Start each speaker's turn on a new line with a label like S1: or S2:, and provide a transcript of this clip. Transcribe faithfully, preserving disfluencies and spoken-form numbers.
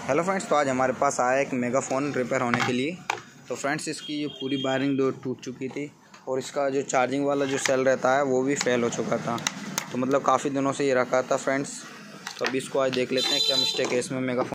S1: Hello friends, तो आज हमारे पास आया एक मेगाफ़ोन रिपेयर होने के लिए। तो फ्रेंड्स, इसकी जो पूरी वायरिंग दो टूट चुकी थी और इसका जो चार्जिंग वाला जो सेल रहता है वो भी फेल हो चुका था। तो मतलब काफ़ी दिनों से ये रखा था फ्रेंड्स। तो अभी इसको आज देख लेते हैं क्या मिस्टेक है इसमें मेगाफ़ोन